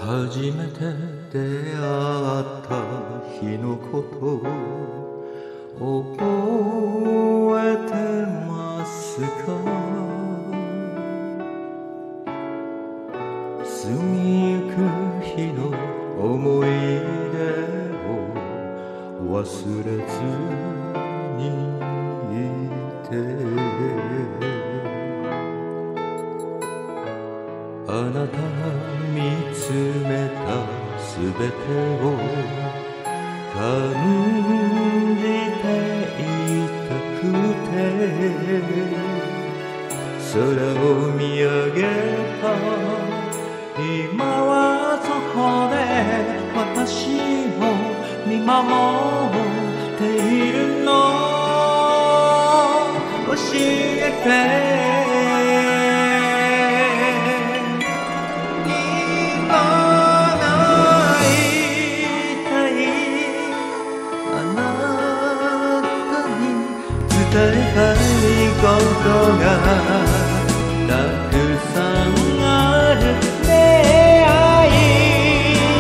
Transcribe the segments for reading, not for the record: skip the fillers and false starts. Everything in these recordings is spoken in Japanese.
初めて出会った日のこと覚えてますか？過ぎゆく日の思い出を忘れずにいて、あなたが見つめたすべてを感じていたくて、空を見上げた今はそこで私を見守っているの、教えて伝えたいことがたくさんある。出会い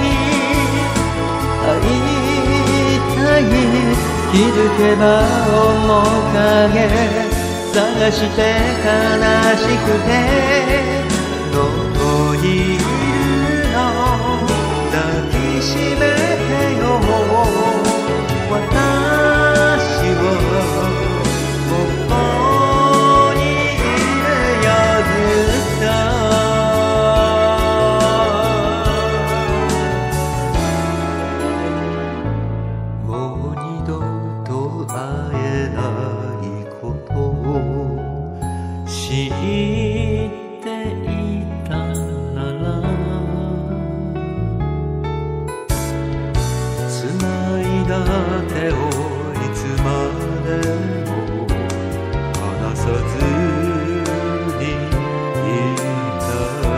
たい気づけば面影探して悲しくてどこにいるの、抱きしめてよ私を知っていたなら繋いだ手をいつまでも離さずにいた。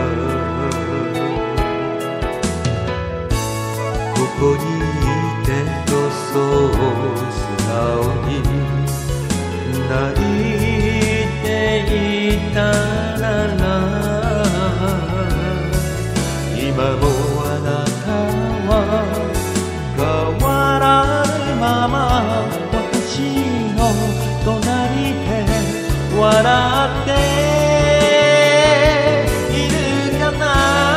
ここにいてこそ素直に泣いていたなら、今もあなたは変わらぬまま私の隣で笑っているかな。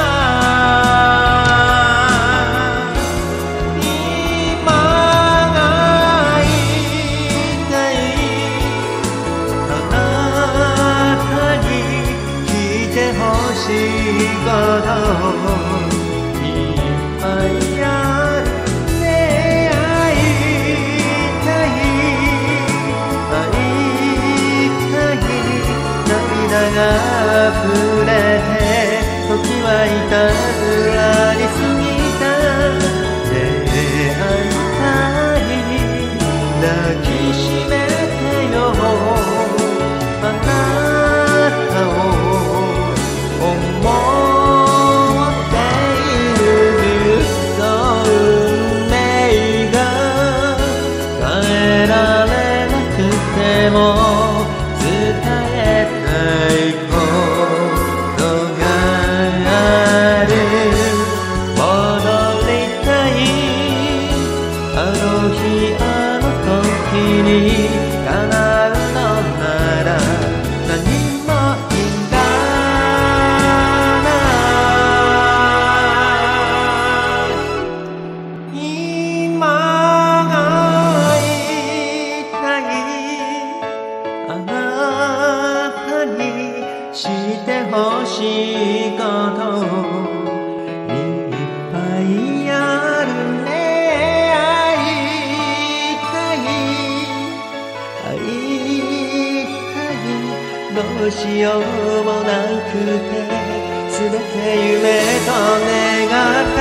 今が言いたいあなたに聞いてほしいこといっぱいある。出会いたい会いたい涙が溢れて時は至らに過ぎた。出会いたい抱きしめてよあなたを思っている。ずっと運命が変えられなくても伝えたいことがある。戻りたいあの日あの時に叶うのなら何もいらない。今が言いたいあなたにしてほしいこといっぱいあるね。会いたいどうしようもなくて全て夢と願って